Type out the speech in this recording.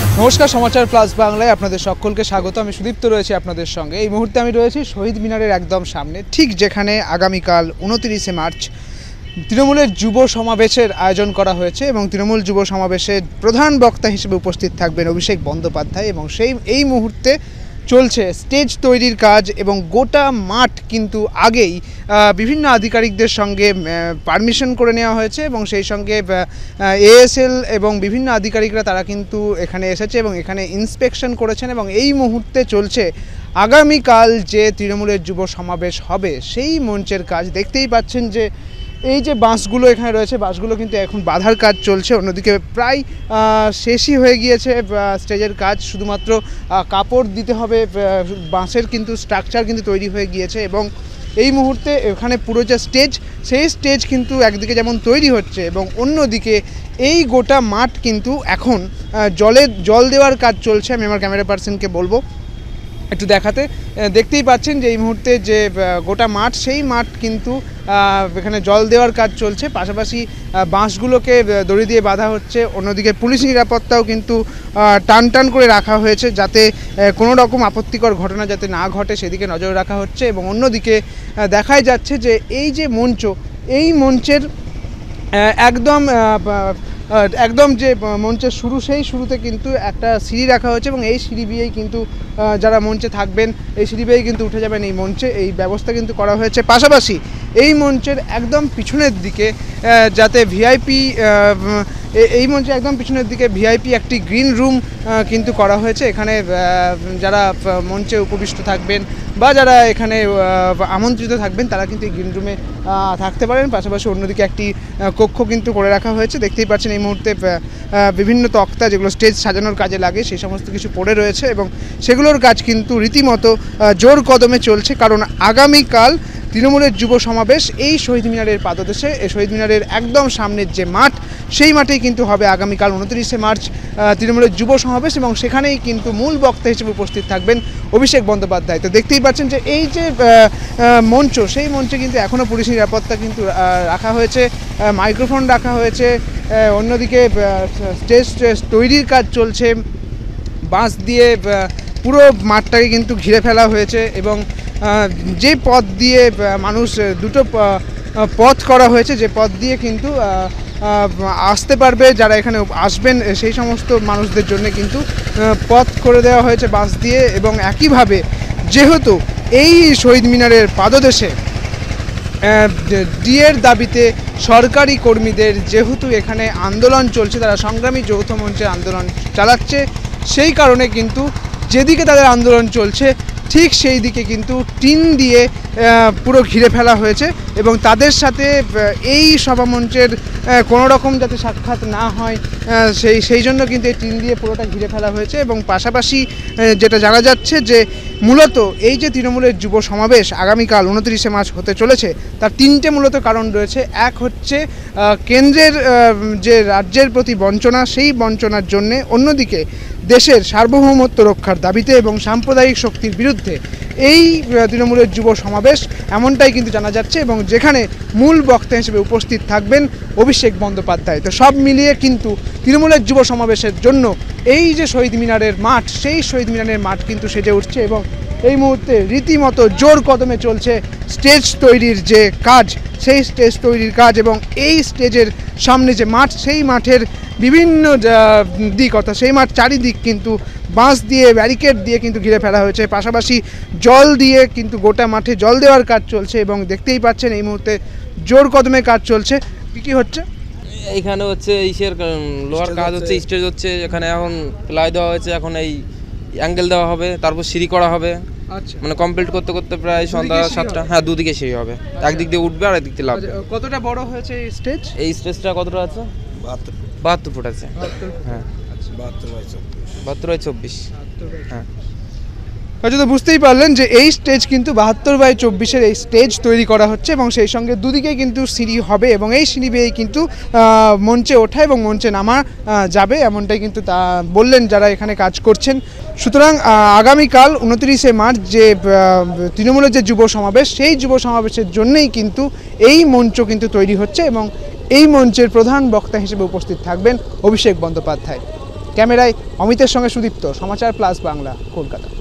নমস্কার, সমাচার প্লাস বাংলায় আপনাদের সকলকে স্বাগত। আমি সুদীপ্ত রয়েছি আপনাদের সঙ্গে। এই মুহূর্তে আমি রয়েছি শহীদ মিনারের একদম সামনে, ঠিক যেখানে আগামীকাল 29শে মার্চ তৃণমূলের যুব সমাবেশের আয়োজন করা হয়েছে এবং তৃণমূল যুব সমাবেশের প্রধান বক্তা হিসেবে উপস্থিত থাকবেন অভিষেক বন্দ্যোপাধ্যায় এবং এই মুহূর্তে চলছে স্টেজ তৈরির কাজ এবং গোটা মাঠ কিন্তু আগেই বিভিন্ন আধিকারিকদের সঙ্গে পারমিশন করে নেওয়া হয়েছে এবং সেই সঙ্গে এএসএল এবং বিভিন্ন আধিকারিকরা তারা কিন্তু এখানে এসেছে এবং এখানে ইন্সপেকশন করেছেন এবং এই মুহূর্তে চলছে আগামীকাল যে তৃণমূলের যুব সমাবেশ হবে সেই মঞ্চের কাজ। দেখতেই পাচ্ছেন যে এই যে বাঁশগুলো এখানে রয়েছে, বাঁশগুলো কিন্তু এখন বাঁধার কাজ চলছে। অন্যদিকে প্রায় শেষই হয়ে গিয়েছে স্টেজের কাজ, শুধুমাত্র কাপড় দিতে হবে। বাঁশের কিন্তু স্ট্রাকচার কিন্তু তৈরি হয়ে গিয়েছে এবং এই মুহূর্তে এখানে পুরো যে স্টেজ, সেই স্টেজ কিন্তু একদিকে যেমন তৈরি হচ্ছে এবং অন্যদিকে এই গোটা মাঠ কিন্তু এখন জল দেওয়ার কাজ চলছে। আমি আমার ক্যামেরা পার্সনকে বলবো একটু দেখাতে। দেখতেই পাচ্ছেন যে এই মুহূর্তে যে গোটা মাঠ, সেই মাঠ কিন্তু এখানে জল দেওয়ার কাজ চলছে। পাশাপাশি বাঁশগুলোকে দড়ি দিয়ে বাঁধা হচ্ছে। অন্যদিকে পুলিশ নিরাপত্তাও কিন্তু টান করে রাখা হয়েছে, যাতে কোনো রকম আপত্তিকর ঘটনা যাতে না ঘটে সেদিকে নজর রাখা হচ্ছে। এবং অন্যদিকে দেখাই যাচ্ছে যে এই যে মঞ্চ, এই মঞ্চের একদম যে মঞ্চের শুরু, সেই শুরুতে কিন্তু একটা সিঁড়ি রাখা হয়েছে এবং এই সিঁড়ি বেয়েই কিন্তু যারা মঞ্চে থাকবেন এই সিঁড়ি বেয়েই কিন্তু উঠে যাবেন এই মঞ্চে, এই ব্যবস্থা কিন্তু করা হয়েছে। পাশাপাশি এই মঞ্চের একদম পিছনের দিকে যাতে ভিআইপি, এই মঞ্চের একদম পিছনের দিকে ভিআইপি একটি গ্রিন রুম কিন্তু করা হয়েছে। এখানে যারা মঞ্চে উপবিষ্ট থাকবেন বা যারা এখানে আমন্ত্রিত থাকবেন তারা কিন্তু এই গ্রিন রুমে থাকতে পারেন। পাশাপাশি অন্যদিকে একটি কক্ষ কিন্তু করে রাখা হয়েছে। দেখতেই পাচ্ছেন এই মুহূর্তে বিভিন্ন তক্তা যেগুলো স্টেজ সাজানোর কাজে লাগে সেই সমস্ত কিছু পড়ে রয়েছে এবং সেগুলোর কাজ কিন্তু রীতিমতো জোর কদমে চলছে, কারণ আগামীকাল তৃণমূলের যুব সমাবেশ এই শহীদ মিনারের পাদদেশে, এই শহীদ মিনারের একদম সামনের যে মাঠ, সেই মাঠেই কিন্তু হবে আগামীকাল 29শে মার্চ তৃণমূলের যুব সমাবেশ এবং সেখানেই কিন্তু মূল বক্তা হিসেবে উপস্থিত থাকবেন অভিষেক বন্দ্যোপাধ্যায়। তো দেখতেই পাচ্ছেন যে এই যে মঞ্চ, সেই মঞ্চে কিন্তু এখনও পুলিশ নিরাপত্তা কিন্তু রাখা হয়েছে, মাইক্রোফোন রাখা হয়েছে। অন্যদিকে স্টেজ তৈরির কাজ চলছে, বাঁশ দিয়ে পুরো মাঠটাকে কিন্তু ঘিরে ফেলা হয়েছে এবং যে পথ দিয়ে মানুষ, দুটো পথ করা হয়েছে, যে পথ দিয়ে কিন্তু আসতে পারবে যারা এখানে আসবেন সেই সমস্ত মানুষদের জন্য কিন্তু পথ করে দেওয়া হয়েছে বাস দিয়ে। এবং একইভাবে যেহেতু এই শহীদ মিনারের পাদদেশে ডিএর দাবিতে সরকারি কর্মীদের যেহেতু এখানে আন্দোলন চলছে, তারা সংগ্রামী যৌথ মঞ্চে আন্দোলন চালাচ্ছে, সেই কারণে কিন্তু যেদিকে তাদের আন্দোলন চলছে ঠিক সেই দিকে কিন্তু টিন দিয়ে পুরো ঘিরে ফেলা হয়েছে এবং তাদের সাথে এই সভামঞ্চের কোনো রকম যাতে সাক্ষাৎ না হয় সেই জন্য কিন্তু এই টিন দিয়ে পুরোটা ঘিরে ফেলা হয়েছে। এবং পাশাপাশি যেটা জানা যাচ্ছে যে মূলত এই যে তৃণমূলের যুব সমাবেশ আগামীকাল 29শে মার্চ হতে চলেছে, তার তিনটে মূলত কারণ রয়েছে। এক হচ্ছে কেন্দ্রের যে রাজ্যের প্রতি বঞ্চনা, সেই বঞ্চনার জন্যে, অন্যদিকে দেশের সার্বভৌমত্ব রক্ষার দাবিতে এবং সাম্প্রদায়িক শক্তির বিরুদ্ধে এই তৃণমূলের যুব সমাবেশ, এমনটাই কিন্তু জানা যাচ্ছে এবং যেখানে মূল বক্তা হিসেবে উপস্থিত থাকবেন অভিষেক বন্দ্যোপাধ্যায়। তো সব মিলিয়ে কিন্তু তৃণমূলের যুব সমাবেশের জন্য এই যে শহীদ মিনারের মাঠ, সেই শহীদ মিনারের মাঠ কিন্তু সেজে উঠছে এবং এই মুহূর্তে রীতিমতো জোর কদমে চলছে স্টেজ তৈরির যে কাজ, সেই স্টেজ তৈরির কাজ। এবং এই স্টেজের সামনে যে মাঠ, সেই মাঠের বিভিন্ন দিক, অর্থাৎ সেই মাঠ চারিদিক কিন্তু বাঁশ দিয়ে, ব্যারিকেড দিয়ে কিন্তু ঘিরে ফেলা হয়েছে। পাশাপাশি জল দিয়ে কিন্তু গোটা মাঠে জল দেওয়ার কাজ চলছে এবং দেখতেই পাচ্ছেন এই মুহূর্তে জোর কদমে কাজ চলছে। কি হচ্ছে এইখানে? হচ্ছে ইসের লোহার কাজ হচ্ছে, স্টেজ হচ্ছে, এখানে এখন প্লাই দেওয়া হয়েছে, এখন এই অ্যাঙ্গেল দেওয়া হবে, তারপর সিঁড়ি করা হবে। আচ্ছা, মানে কমপ্লিট করতে করতে প্রায় সন্ধ্যা 7টা। হ্যাঁ, দুদিকে সিঁড়ি হবে, একদিক দিয়ে উঠবে আর একদিক দিয়ে লাফবে। কতটা বড় হয়েছে এই স্টেজ? এই স্টেজটা কতটা আছে? 72 ফুট আছে। হ্যাঁ, 72/24। হ্যাঁ, হয়তো বুঝতেই পারলেন যে এই স্টেজ কিন্তু 72/24 এই স্টেজ তৈরি করা হচ্ছে এবং সেই সঙ্গে দুদিকে কিন্তু সিঁড়ি হবে এবং এই সিঁড়ি বেয়ে কিন্তু মঞ্চে ওঠা এবং মঞ্চে নামা যাবে, এমনটাই কিন্তু তা বললেন যারা এখানে কাজ করছেন। সুতরাং আগামীকাল 29শে মার্চ যে তৃণমূলের যে যুব সমাবেশ, সেই যুব সমাবেশের জন্যই কিন্তু এই মঞ্চ কিন্তু তৈরি হচ্ছে এবং এই মঞ্চের প্রধান বক্তা হিসেবে উপস্থিত থাকবেন অভিষেক বন্দ্যোপাধ্যায়। ক্যামেরায় অমিতের সঙ্গে সুদীপ্ত, সমাচার প্লাস বাংলা, কলকাতা।